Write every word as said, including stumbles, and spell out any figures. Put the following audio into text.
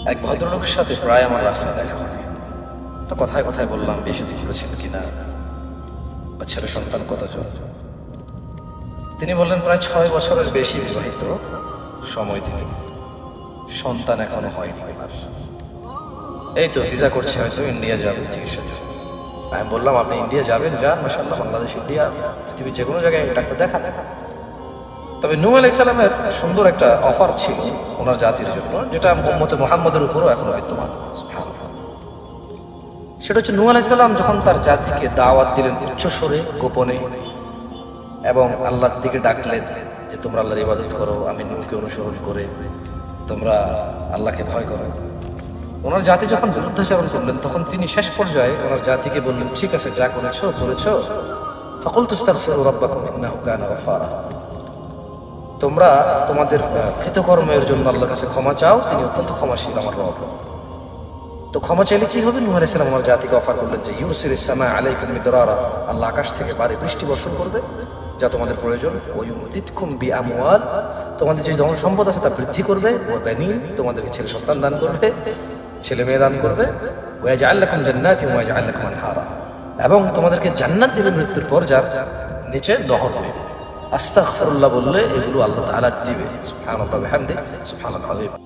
এক ভদ্রলোকের সাথে প্রায় আমার রাস্তায় দেখা হয়। তো কথায় কথায় বললাম বেশি দিন করেছেন কিনা, বা ছেলে সন্তান কতজন। তিনি বললেন প্রায় ছয় বছরের বেশি বিবাহিত সময় তিনি, সন্তান এখনো হয়নি। এই তো ভিসা করছে, হয়তো ইন্ডিয়া যাবে চিকিৎসা। আমি বললাম আপনি ইন্ডিয়া যাবেন, যান, মাশাআল্লাহ, বাংলাদেশ, ইন্ডিয়া, পৃথিবীর যে কোনো জায়গায় ডাক্তার দেখান। তবে নূহ আলাইহিস সালামের সুন্দর একটা অফার ছিল ওনার জাতির জন্য, যেটা উম্মতে মুহাম্মাদের উপরও এখনো বিদ্যমান। সেটা হচ্ছে নূহ আলাইহিস সালাম যখন তার জাতিকে দাওয়াত দিলেন উচ্চ স্বরে, গোপনে, এবং আল্লাহর দিকে ডাকলেন যে তোমরা আল্লাহর ইবাদত করো, আমি নূহকে অনুসরণ করে তোমরা আল্লাহকে ভয় করো। ওনার জাতি যখন বিরুদ্ধাচরণ করলেন, তখন তিনি শেষ পর্যায়ে ওনার জাতিকে বললেন, ঠিক আছে, যা করেছো করেছো, ফাকুলতু ইস্তাগফিরু রাব্বাকুম ইন্নাহু কানা গাফফারা। তোমরা তোমাদের কৃতকর্মের জন্য আল্লাহর কাছে ক্ষমা চাও, তিনি অত্যন্ত ক্ষমাশীল আমার রব। তো ক্ষমা চাইলে কি হবে? নূহ আলাইহিস সালাম আমার জাতিকে অফার করলেন যে ইউরসিলিস সামা আলাইকুম মিদরারা, আল্লাহ আকাশ থেকে বারে বৃষ্টি বর্ষণ করবে যা তোমাদের প্রয়োজন। ওয়া ইউমদিদকুম বিআমওয়াল, তোমাদের যে ধন সম্পদ আছে তা বৃদ্ধি করবে। ওয়া বানিন, তোমাদেরকে ছেলে সন্তান দান করবে, ছেলে মেয়ে দান করবে। ওয়া ইয়াজআল লাকুম জান্নাতিন ওয়া ইয়াজআল লাকুম আনহারা, এবং তোমাদেরকে জান্নাত দিবে মৃত্যুর পর, যার নিচে নহর বইবে। আস্তাগফিরুল্লাহ বললে এগুলো আল্লাহ তাআলা দিবে। সুবহানাল্লাহি ওয়া বিহামদিহি, সুবহানাল আযীম।